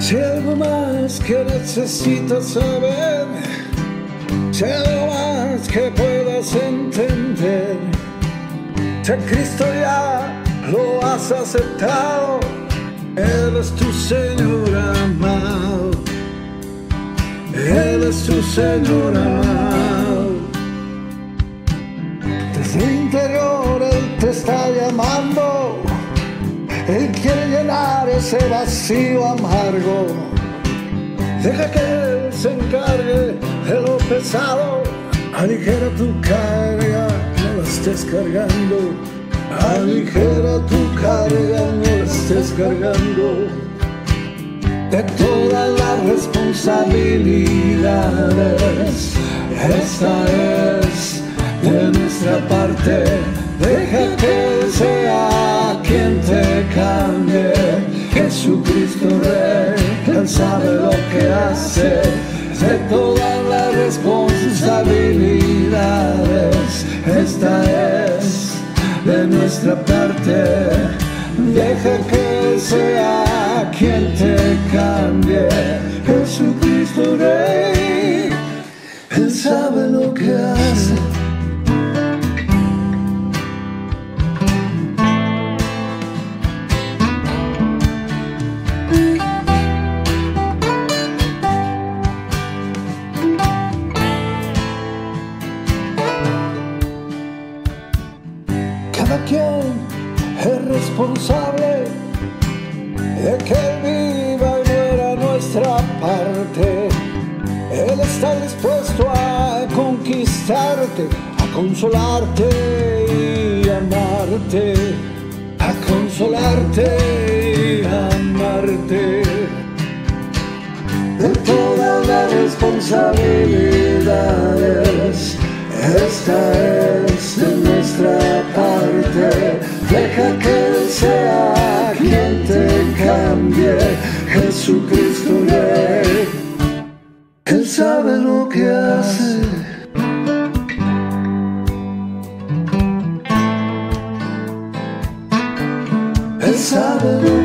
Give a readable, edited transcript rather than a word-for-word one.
Si hay algo más que necesitas saber, si hay algo más que puedas entender, si a Cristo ya lo has aceptado, Él es tu Señor amado, Él es tu Señor amado. Desde el interior Él te está llamando, Él quiere llenar ese vacío amargo. Deja que Él se encargue de lo pesado, aligera tu carga, no la estés cargando. Aligera tu carga, no la estés cargando. De todas las responsabilidades, esta es de nuestra parte. Deja que Él sea quien te cambie. Jesucristo Rey, Él sabe lo que hace. De todas las responsabilidades, esta es de nuestra parte. Deja que Él sea quien te cambie. Jesucristo Rey, Él sabe lo que hace. Cada quien es responsable de que Él viva y muera nuestra parte. Él está dispuesto a conquistarte, a consolarte y amarte, a consolarte y amarte. De todas las responsabilidades, esta es de nuestra parte. Deja que Él sea quien te cambie. Jesucristo Rey, Él sabe lo que hace. Él sabe lo